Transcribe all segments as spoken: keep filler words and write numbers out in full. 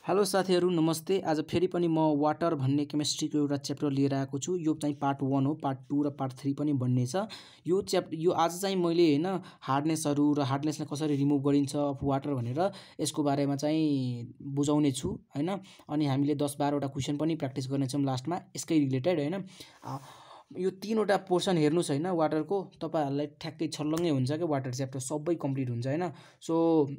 Hello साथीहरु नमस्ते। आज फेरि पनि म वाटर भन्ने केमिस्ट्रीको एउटा च्याप्टर लिएर आएको छु। यो चाहिँ पार्ट वन हो, पार्ट टू र पार्ट थ्री पनि बन्ने छ। यो च्याप यो आज चाहिँ मैले हैन हार्डनेसहरु र हार्डनेसलाई कसरी रिमुभ गरिन्छ अफ वाटर भनेर यसको बारेमा चाहिँ बुझाउने छु हैन। अनि हामीले दस बाह्र वटा क्वेशन पनि प्र्याक्टिस गर्ने छौं लास्टमा यसकै रिलेटेड हैन। यो तीनवटा पोर्सन हेर्नुस् हैन वाटरको, तपाईहरुलाई ठ्याक्कै छल्लङ्गै हुन्छ के वाटर च्याप्टर सबै कम्प्लिट हुन्छ हैन। So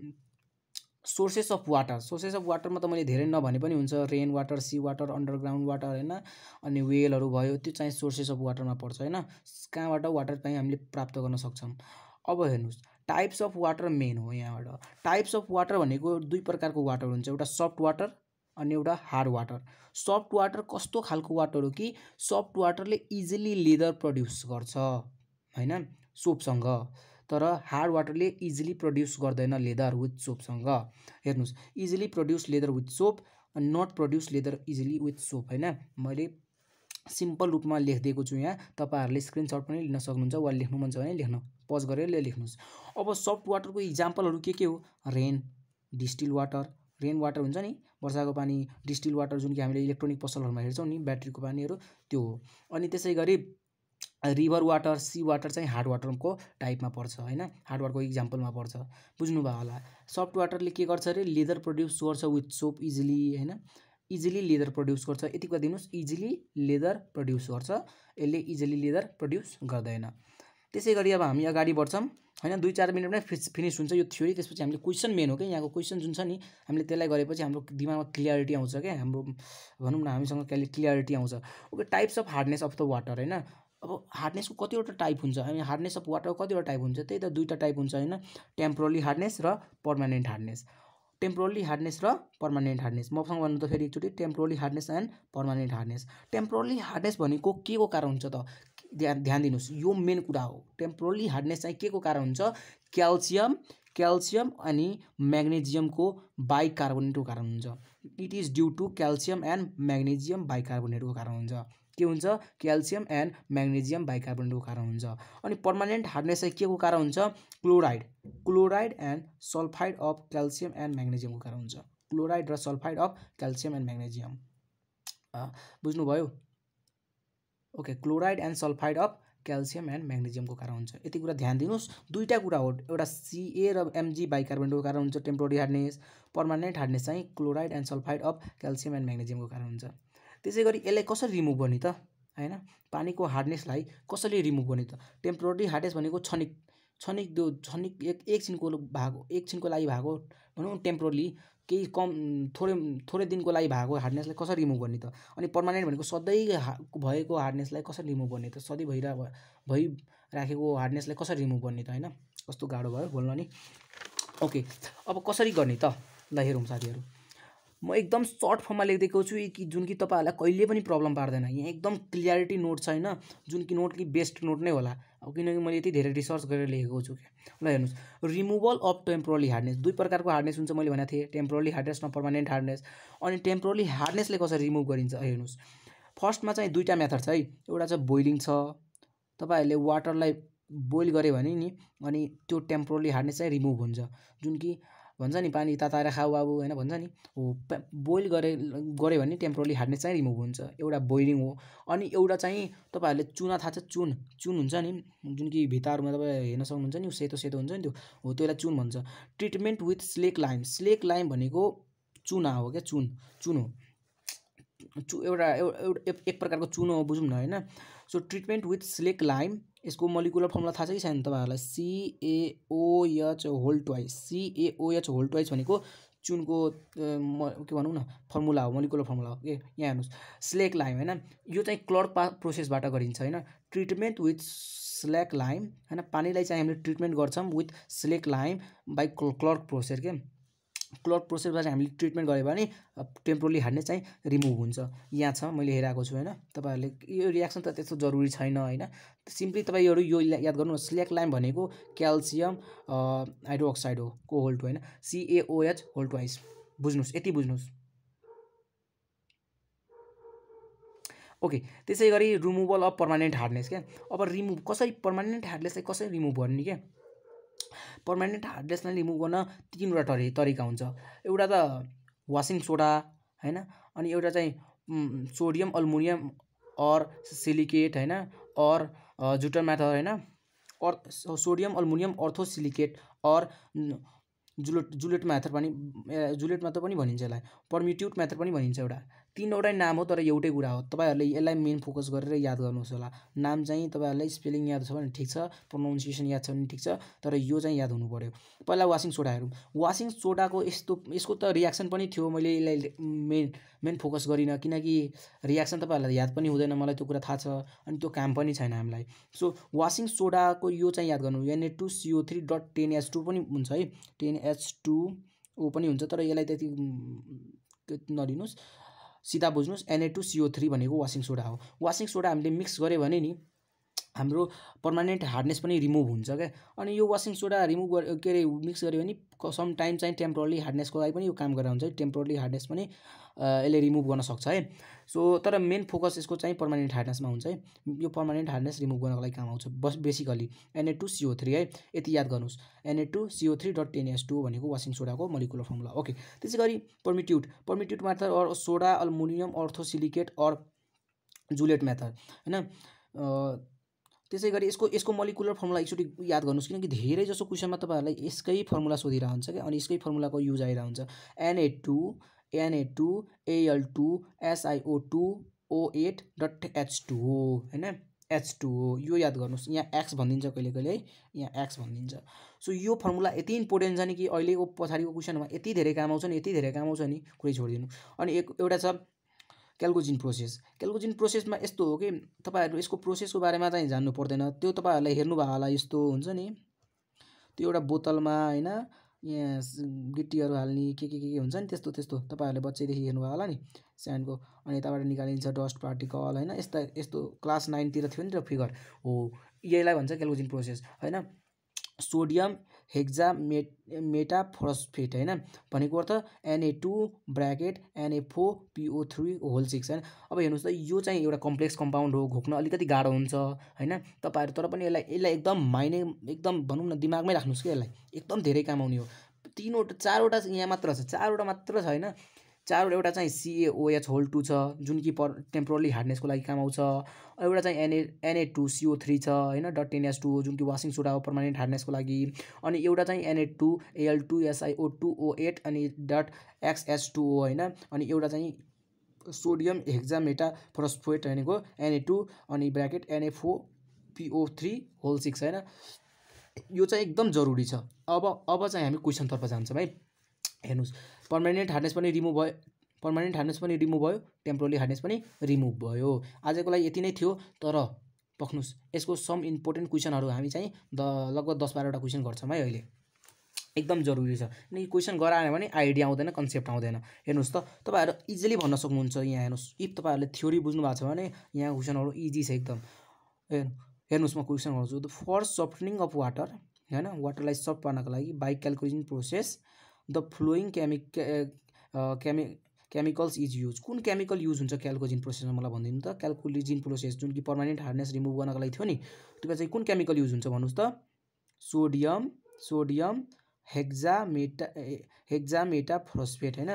sources of water, sources of वाटरमा त मैले धेरै नभने पनि हुन्छ। Rain water, sea water, underground water हैन, अनि वेलहरु भयो, त्यो चाहिँ सोर्सेस अफ वाटरमा पर्छ हैन। कहाँबाट वाटर चाहिँ हामीले प्राप्त गर्न सक्छौं। अब हेर्नुस् टाइप्स अफ वाटर मेन हो यहाँबाट। टाइप्स अफ वाटर भनेको दुई प्रकारको वाटर हुन्छ, एउटा सफ्ट वाटर अनि एउटा हार्ड वाटर। सफ्ट वाटर कस्तो खालको वाटर हो कि सफ्ट वाटरले इजिली लेदर प्रड्युस गर्छ हैन सोपसँग, तर हार्ड वाटरले इजिली प्रड्युस गर्दैन लेदर विथ सोपसँग। हेर्नुस् easily produce lather with soap and not produce lather easily with soap हैन। मैले सिम्पल रूपमा लेखिदिएको छु यहाँ, तपाईहरुले स्क्रिनशट पनि लिन सक्नुहुन्छ वा लेख्नु मन छ भने लेख्न पज गरेर लेख्नुस्। अब सफ्ट वाटरको इक्जाम्पलहरु के के हो? Rain, distil water, rain water हुन्छ नि वर्षाको पानी, डिस्टिल वाटर जुन कि हामीले इलेक्ट्रोनिक पसलहरुमा हेर्छौं नि ब्याट्रीको पानीहरु त्यो हो। अनि त्यसैगरी रिभर वाटर, सी वाटर चाहिँ हार्ड वाटरको टाइपमा पर्छ हैन, हार्ड वाटरको इक्जाम्पलमा पर्छ। बुझ्नु भयो होला। सफ्ट वाटरले के गर्छ रे लेदर प्रड्युस गर्छ विथ सोप इजिली हैन, इजिली लेदर प्रड्युस गर्छ। यति कुरा दिनुस् इजिली लेदर प्रड्युस गर्छ, यसले इजिली लेदर प्रड्युस गर्दैन। त्यसैगरी अब हामी अगाडि बढ्छौं हैन, दुई चार मिनेटमै फिनिश हुन्छ यो थ्योरी। त्यसपछि हामीले क्वेशन मेन हो के यहाँको क्वेशन जुन छ नि, हामीले त्यसलाई गरेपछि हाम्रो दिमागमा क्लियरिटी आउँछ के, हाम्रो भनौं न हामीसँग क्लियरिटी आउँछ। Okay, types of hardness of the water हैन। अब हार्डनेसको कतिवटा टाइप हुन्छ, हामी हार्डनेस अफ वाटरको कतिवटा टाइप हुन्छ, त्यही त दुईटा टाइप हुन्छ हैन, टेम्पोररी हार्डनेस र पर्मानेन्ट हार्डनेस। टेम्पोररी हार्डनेस र पर्मानेन्ट हार्डनेस मसँग भन्नु त फेरि एकचोटी temporary hardness and permanent hardness. Temporary hardness भनेको के को कारण हुन्छ त? ध्यान ध्यान दिनुस्, यो मेन कुरा हो। टेम्पोररी हार्डनेस चाहिँ के को कारण हुन्छ? क्याल्सियम क्याल्सियम अनि म्याग्नेजियमको बाइकार्बोनेटको कारण हुन्छ। It is due to calcium and magnesium बाइकार्बोनेटको कारण हुन्छ। के हुन्छ? क्याल्सियम एन्ड म्याग्नेजियम बाइकार्बोनेटको कारण हुन्छ। अनि पर्मानेन्ट हार्डनेस चाहिँ के को कारण हुन्छ? Chloride chloride and sulphide of calcium and म्याग्नेजियमको कारण हुन्छ। क्लोराइड र sulphide of calcium and magnesium बुझ्नुभयो? Okay, chloride and sulphide of calcium and म्याग्नेजियमको कारण हुन्छ। यति कुरा ध्यान दिनुस्। दुईटा कुरा हो, एउटा सीए र एमजी बाइकार्बोनेटको कारण हुन्छ टेम्पोररी हार्डनेस, पर्मानेन्ट हार्डनेस चाहिँ chloride and sulphide of calcium and म्याग्नेजियमको कारण हुन्छ। त्यसैगरी यसलाई कसरी रिमुभ गर्ने त हैन? पानीको हार्डनेसलाई कसरी रिमुभ गर्ने त? टेम्पोररी हार्डनेस भनेको क्षणिक क्षणिक त्यो क्षणिक एक एकछिनको भाग हो, एकछिनको लागि भएको भनौँ टेम्पोररी, केही कम थोरै थोरै दिनको लागि भएको हार्डनेसलाई कसरी रिमुभ गर्ने त? अनि पर्मानेन्ट भनेको सधैँ भएको हार्डनेसलाई कसरी रिमुभ गर्ने त? सधैँ भइरा भइराखेको हार्डनेसलाई कसरी रिमुभ गर्ने त हैन? कस्तो गाह्रो भयो बोल्न नि। ओके, अब कसरी गर्ने त? ल हेरौँ साथीहरु, म एकदम सर्ट फर्ममा लेखिदिएको छु कि जुन कि तपाईहरुलाई कहिले पनि प्रब्लम पार्दैन। यहाँ एकदम क्लियरिटी नोट छ हैन, जुन कि नोट कि बेस्ट नोट नै होला, अब किनकि मैले यति धेरै रिसर्च गरेर लेखेको छु के। ल हेर्नुस्, रिमुभल अफ टेम्पोररी हार्डनेस, दुई प्रकारको हार्डनेस हुन्छ मैले भनेको थिएँ, टेम्पोररी हार्डनेस र पर्मानेन्ट हार्डनेस। अनि टेम्पोररी हार्डनेसले कसरी रिमुभ गरिन्छ हेर्नुस्। फर्स्टमा चाहिँ दुईटा मेथड छ है, एउटा चाहिँ बोइलिङ छ, तपाईहरुले वाटरलाई बोइल गरे भने नि अनि त्यो टेम्पोररी हार्डनेस चाहिँ रिमुभ हुन्छ। जुन कि भन्छ नि पानी ताताएर खाऊ बाबु हैन भन्छ नि, हो बोइल गरे गरे भने टेम्पोररी हार्डनेस चाहिँ रिमुभ हुन्छ। एउटा बोइलिङ हो। अनि एउटा चाहिँ तपाईहरुले चुना थाहा छ, चुन चुन हुन्छ नि जुन कि भित्रहरुमा तपाई हेर्न सक्नुहुन्छ नि, सेतो सेतो हुन्छ नि त्यो, हो त्यसलाई चुन भन्छ। Treatment with slake lime, slake lime भनेको चुना हो क्या, चुन चुन हो, चु एउटा एक प्रकारको चुन हो बुझौँ न हैन। So treatment with slake lime, यसको मोलिकुलर फर्मुला थाहा छ कि छैन तपाईहरुलाई? CAOH whole twice, CAOH whole twice भनेको चुनको के भनौँ न फर्मुला हो, मोलिकुलर फर्मुला हो के। यहाँ हेर्नुस्, स्लेक लाइम हैन, यो चाहिँ क्लर्क प्रोसेसबाट गरिन्छ हैन। ट्रिटमेन्ट विथ स्लेक लाइम हैन, पानीलाई चाहिँ हामीले ट्रिटमेन्ट गर्छौं with slake lime by Clark process के। क्लर्क प्रोसेसबाट हामीले ट्रिटमेन्ट गरे भने टेम्पोररी हार्डनेस चाहिँ रिमुभ हुन्छ। यहाँ छ मैले हेराएको छु हैन, तपाईहरुले यो रियाक्सन त त्यस्तो जरुरी छैन हैन, सिम्पली तपाईहरु यो याद गर्नु, स्लेक लाइम भनेको क्याल्सियम हाइड्रोक्साइड हो को होल टु हैन, सीएओएच होल ट्वाइस। बुझ्नुस्, यति बुझ्नुस्। ओके, त्यसैगरी रिमुभल अफ पर्मानेन्ट हार्डनेस के। अब रिमुभ कसरी पर्मानेन्ट हार्डनेसलाई कसरी रिमुभ गर्ने के? पर्मानेन्ट हार्डनेसलाई रिमुभ गर्न तीनवटा तरिका हुन्छ। एउटा त वाशिङ सोडा हैन, अनि एउटा चाहिँ सोडियम अल्मुनियम और सिलिकेट हैन, और जुटर मेथड हैन, और sodium aluminium orthosilicate or जुलेट जुलेट method पनि जुलेट मेथड पनि भनिन्छ यसलाई, पर्मिट्युट मेथड पनि भनिन्छ। एउटा तीनवटै नाम हो तर एउटै कुरा हो। तपाईहरुले यसलाई मेन फोकस गरेर याद गर्नुहोस् होला। नाम चाहिँ तपाईहरुलाई स्पेलिङ याद छ भने ठीक छ, प्रोनाउन्सिएसन याद छ भने ठीक छ, तर यो चाहिँ याद हुनु पर्यो। पहिला वाशिङ सोडा हेरौँ। वाशिङ सोडाको यस्तो यसको त रियाक्सन पनि थियो, मैले यसलाई मेन मेन फोकस गरिन किनकि रियाक्सन तपाईहरुलाई याद पनि हुँदैन, मलाई त्यो कुरा थाहा छ, अनि त्यो काम पनि छैन हामीलाई। सो वाशिङ सोडाको यो चाहिँ याद गर्नु, N A two C O three dot ten H two पनि हुन्छ है, टेन एच टू ओ पनि हुन्छ, तर यसलाई त्यति नलिनुस्, सिधा बुझ्नुस्। N A two C O three भनेको वाशिङ सोडा हो। वाशिङ सोडा हामीले मिक्स गऱ्यो भने नि हाम्रो पर्मानेन्ट हार्डनेस पनि रिमुभ हुन्छ क्या। अनि यो वाशिङ सोडा रिमुभ गर के अरे मिक्स गऱ्यो भने सम टाइम चाहिँ टेम्पोरली हार्डनेसको लागि पनि यो काम गरेर हुन्छ है, टेम्पोरली हार्डनेस पनि यसले रिमुभ गर्न सक्छ है। सो तर मेन फोकस यसको चाहिँ पर्मानेन्ट हार्डनेसमा हुन्छ है, यो पर्मानेन्ट हार्डनेस रिमुभ गर्नको लागि काम आउँछ बस basically. N A two C O three है, यति याद गर्नुहोस्, N A two C O three dot ten H two भनेको वाशिङ सोडाको मोलिकुलर फर्मुला। ओके, त्यसै गरी permutit permutit method or soda aluminium orthosilicate or zeolite method हैन। त्यसै गरी यसको यसको मोलिकुलर फर्मुला एकचोटि याद गर्नुहोस्, किनकि धेरै जसो क्वेसनमा तपाईहरुलाई यसकै फर्मुला सोधिरहेको हुन्छ क्या, अनि यसकै फर्मुलाको युज आइरहेको हुन्छ। N A two N A two A L two S I O two O eight dot H two हो हैन, एच टू हो, यो याद गर्नुहोस्। यहाँ एक्स भनिदिन्छ कहिले कहिले है, यहाँ एक्स भनिदिन्छ। सो यो फर्मुला यति इम्पोर्टेन्ट छ नि कि अहिलेको पछाडिको क्वेसनमा यति धेरै काम आउँछ नि, यति धेरै काम आउँछ नि, कुरै छोडिदिनु। अनि एक एउटा छ क्याल्कोजिन प्रोसेस। क्याल्कोजिन प्रोसेसमा यस्तो हो कि तपाईहरु यसको प्रोसेसको बारेमा चाहिँ जान्नु पर्दैन, त्यो तपाईहरुलाई हेर्नु भयो होला, यस्तो हुन्छ नि, त्यो एउटा बोतलमा हैन, यहाँ गिट्टीहरु हाल्ने के के के हुन्छ नि, त्यस्तो त्यस्तो तपाईहरुले बच्चैदेखि हेर्नु भयो होला नि स्यान्डको, अनि यताबाट निकालिन्छ डस्ट पार्टिकल हैन, यस्ता यस्तो क्लास नाइन तिर थियो नि त फिगर हो, यसलाई भन्छ क्याल्कोजिन प्रोसेस हैन। सोडियम हेक्सामेट मेटाफोस्फेट हैन भनेको अर्थ N A two bracket N A four P O three whole six हैन। अब हेर्नुस् त यो चाहिँ एउटा कम्प्लेक्स कम्पाउन्ड हो, घोक्न अलिकति गाह्रो हुन्छ हैन तपाईहरु, तर पनि यसलाई यसलाई एकदम माइने एकदम भनौँ न दिमागमै राख्नुस् के, यसलाई एकदम धेरै काम आउने हो। तीनवटा चारवटा यहाँ मात्र छ, चारवटा मात्र छ हैन, चारवटा, एउटा चाहिँ C A O H whole two छ जुन कि पर टेम्पोरली हार्डनेसको लागि काम आउँछ, एउटा चाहिँ N A N A two C O three छ हैन डट टेन एच टू हो जुन कि वाशिङ सोडा हो पर्मानेन्ट हार्डनेसको लागि, अनि एउटा चाहिँ N A two A L two S I O two O eight अनि डट एक्स एच टू हो हैन, अनि एउटा चाहिँ सोडियम हेक्सामेटाफोस्फेट भनेको एन ए टू अनि bracket N A four P O three whole six हैन। यो चाहिँ एकदम जरुरी छ। अब अब चाहिँ हामी क्वेसनतर्फ जान्छौँ है। हेर्नुस्, पर्मानेन्ट हार्डनेस पनि रिमुभ भयो, पर्मानेन्ट हार्डनेस पनि रिमुभ भयो, टेम्पोरली हार्डनेस पनि रिमुभ भयो। आजको लागि यति नै थियो, तर पक्नुस् यसको सम इम्पोर्टेन्ट क्वेसनहरु हामी चाहिँ द लगभग दस बाह्रवटा क्वेसन गर्छौँ है अहिले, एकदम जरुरी छ। किनकि क्वेसन गराएन भने आइडिया आउँदैन, कन्सेप्ट आउँदैन। हेर्नुस् त तपाईहरु इजिली भन्न सक्नुहुन्छ। यहाँ हेर्नुस्, इफ तपाईहरुले थ्योरी बुझ्नु भएको छ भने यहाँ क्वेसनहरु इजी छ एकदम। हेर्नुस् म क्वेसन गर्छु, the for softening of water हैन, वाटरलाई सफ्ट पार्नको लागि by calculation process the following केमिक केमि केमिकल्स इज युज। कुन केमिकल युज हुन्छ क्याल्कोजिन प्रोसेसमा मलाई भनिदिनु त। क्याल्कुलिजिन प्रोसेस जुन कि पर्मानेन्ट हार्डनेस रिमुभ गर्नको लागि थियो नि, त्यो चाहिँ कुन केमिकल युज हुन्छ भन्नुस् त। सोडियम सोडियम हेक्सामेटा हेक्सामेटाफोस्फेट हैन,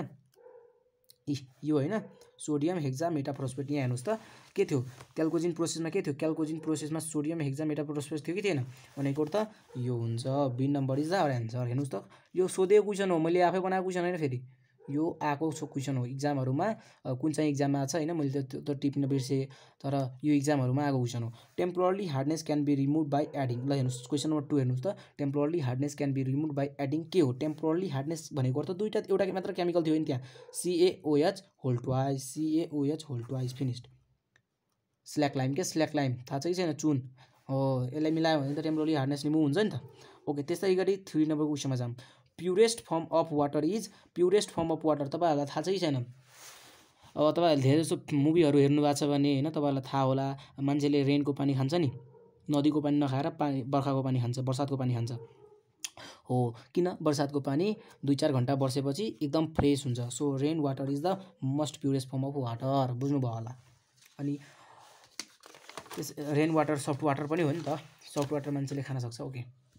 यो हैन सोडियम हेक्सामेटाफोस्फेट। यहाँ हेर्नुस् त के थियो क्याल्कोजिन प्रोसेसमा, के थियो क्याल्कोजिन प्रोसेसमा सोडियम हेक्सामेटाफोस्फेट थियो कि थिएन भनेको त यो हुन्छ। B number is the answer. हेर्नुस् त यो सोधेको क्वेसन हो, मैले आफै बनाएको क्वेसन हैन, फेरि यो आएको क्वेसन हो इक्जामहरुमा। कुन चाहिँ इक्जाममा छ हैन, मैले त्यो त टिप्न बिर्से, तर यो इक्जामहरुमा आएको क्वेसन हो। Temporally hardness can be remove by adding. ल हेर्नुस् क्वेसन नम्बर टू हेर्नुस् त, temporally hardness can be remove by adding. के हो टेम्पोरली हार्डनेस भनेको अर्थ दुईटा एउटा मात्र केमिकल थियो नि त्यहाँ, C A O H whole twice, C A O H whole twice, finished. Slack lime के स्ल्याक लाइम थाहा छ कि छैन, चुन हो, यसलाई मिलायो भने त टेम्पोरली हार्डनेस रिमुभ हुन्छ नि त। ओके, त्यस्तै गरी थ्री नम्बर क्वेसनमा जाम। Purest form of water is, purest form of water तपाईहरुलाई थाहा छ कि छैन। अब तपाईहरुले धेरै जसो मुभीहरु हेर्नु भएको छ भने हैन तपाईहरुलाई थाहा होला, मान्छेले रेनको पानी खान्छ नि, नदीको पानी नखाएर पानी बर्खाको पानी खान्छ, बर्सातको पानी खान्छ हो। किन बर्सातको पानी दुई चार घण्टा बर्सेपछि एकदम फ्रेस हुन्छ। So rain water is the most purest form of water, बुझ्नु भयो होला। अनि रेन वाटर सफ्ट वाटर पनि हो नि त, सफ्ट वाटर मान्छेले खान सक्छ। ओके,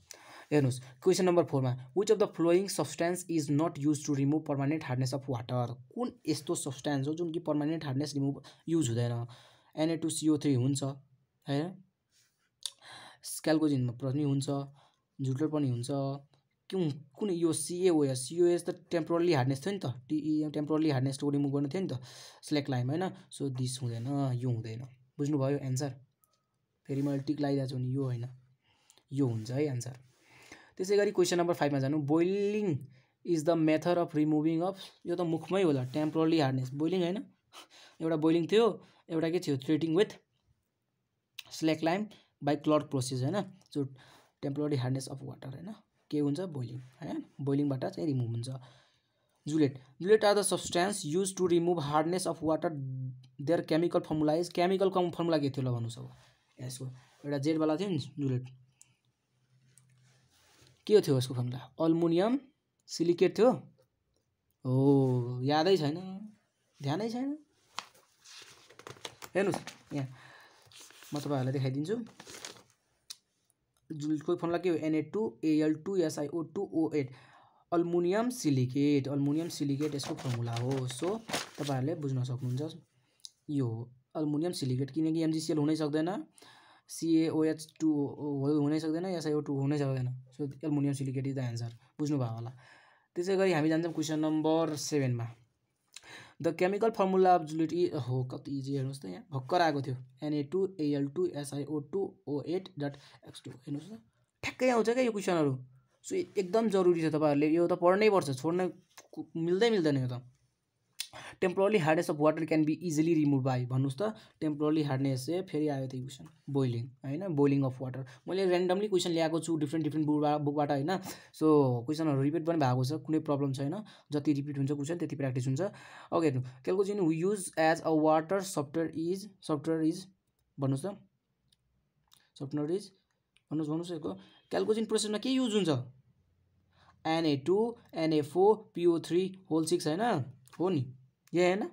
हेर्नुस् क्वेसन नम्बर फोर मा which of the following substance is not use to remove permanent hardness of water. कुन यस्तो सब्सटेन्स हो जुन कि पर्मानेन्ट हार्डनेस रिमुभ युज हुँदैन। N A two C O three हुन्छ हैन, क्याल्कोजिनमा पनि हुन्छ, जुटल पनि हुन्छ, कुन कुन यो सिएओएस सिओएस त टेम्पोरली हार्डनेस थियो नि त, T temporally hardness to remove गर्नु थियो नि त स्ल्याक लाइम हैन। सो दिस हुँदैन, यो हुँदैन। बुझ्नुभयो एन्सर। फेरि मैले टिक लगाइदिएको छु नि, यो होइन, यो हुन्छ है एन्सर। त्यसै गरी क्वेसन नम्बर फाइभमा जानु। Boiling is the method of removing of, यो त मुखमै होला, टेम्पोरली हार्डनेस बोइलिङ होइन। एउटा बोइलिङ थियो, एउटा के थियो treating with slack lime by Clark process होइन। So temporary hardness of water होइन, के हुन्छ बोइलिङ होइन, बोइलिङबाट चाहिँ रिमुभ हुन्छ। Zeolite zeolite are the substance use to remove hardness of water, their chemical formula is, chemical कम फर्मुला के थियो ल भन्नुहोस्। अब यसको एउटा जेडवाला थियो नि जुलेट, के थियो यसको फर्मुला, अल्मुनियम सिलिकेट थियो हो, यादै छैन, ध्यानै छैन। हेर्नुहोस् यहाँ म तपाईँहरूलाई देखाइदिन्छु। जुलेटको फर्मुला के हो, N A two A L two S I O two O eight, aluminium silicate, aluminium silicate यसको फर्मुला हो। सो तपाईँहरूले बुझ्न सक्नुहुन्छ यो हो अल्मुनियम सिलिकेट, किनकि एमजिसिएल हुनै सक्दैन, सिएओएच टू हुनै सक्दैन, एसआइओ टू हुनै सक्दैन। So aluminium silicate is the answer. बुझ्नुभयो होला। त्यसै गरी हामी जान्छौँ क्वेसन नम्बर सेभेनमा। The chemical formula of zeolite इ, हो कति इजी हेर्नुहोस् त, यहाँ भर्खर आएको थियो, N A two A L two S I O two O eight dot X two. हेर्नुहोस् त ठ्याक्कै आउँछ क्या यो क्वेसनहरू। सो एकदम जरुरी छ, तपाईँहरूले यो त पढ्नै पर्छ, छोड्न मिल्दै मिल्दैन यो त। Temporally hardness of water can be easily remove by, भन्नुहोस् त टेम्पोरली हार्डनेस चाहिँ फेरि आयो त्यही क्वेसन, बोइलिङ होइन, बोइलिङ अफ वाटर। मैले ऱ्यान्डमली क्वेसन ल्याएको छु डिफ्रेन्ट डिफ्रेन्ट बुकबाट बुकबाट होइन। सो क्वेसनहरू रिपिट पनि भएको छ, कुनै प्रब्लम छैन, जति रिपिट हुन्छ क्वेसन त्यति प्र्याक्टिस हुन्छ। ओके, क्याल्कोजिन we use as a water software is, software is भन्नुहोस् त, सफ्टवेयर इज भन्नुहोस् भन्नुहोस् यसको क्याल्कोजिन प्रोसेसमा के युज हुन्छ, N A two N A four P O three whole six होइन, हो नि, यहाँ होइन,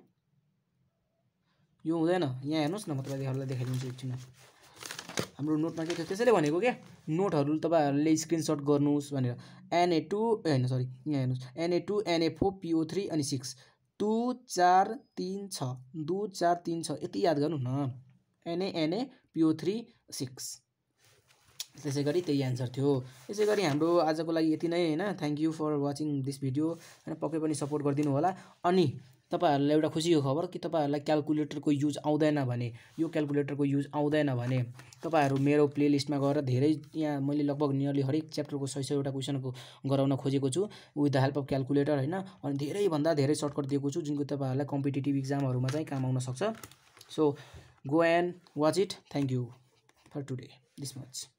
यो हुँदैन। यहाँ हेर्नुहोस् न, म तपाईँहरूलाई देखाइदिन्छु एकछिन। हाम्रो नोटमा के थियो त्यसैले भनेको क्या, नोटहरू तपाईँहरूले स्क्रिनसट गर्नुहोस् भनेर। एन ए टू होइन सरी, यहाँ हेर्नुहोस्, N A two N A four P O three अनि सिक्स, दू चार तिन छ, दू चार तिन छ, यति याद गर्नु न, NA NA P O three six. त्यसै गरी त्यही एन्सर थियो। त्यसै गरी हाम्रो आजको लागि यति नै होइन। Thank you for watching this video होइन, पक्कै पनि सपोर्ट गरिदिनु होला। अनि तपाईँहरूलाई एउटा खुसीको खबर कि तपाईँहरूलाई क्याल्कुलेटरको युज आउँदैन भने, यो क्याल्कुलेटरको युज आउँदैन भने तपाईँहरू मेरो प्लेलिस्टमा गएर धेरै, यहाँ मैले लगभग नियरली हरेक च्याप्टरको सय सयवटा क्वेसनको गराउन खोजेको छु with the help of calculator होइन। अनि धेरैभन्दा धेरै सर्टकट दिएको छु जुनको तपाईँहरूलाई कम्पिटिटिभ इक्जामहरूमा चाहिँ काम आउन सक्छ। So go and watch it. Thank you for today this much.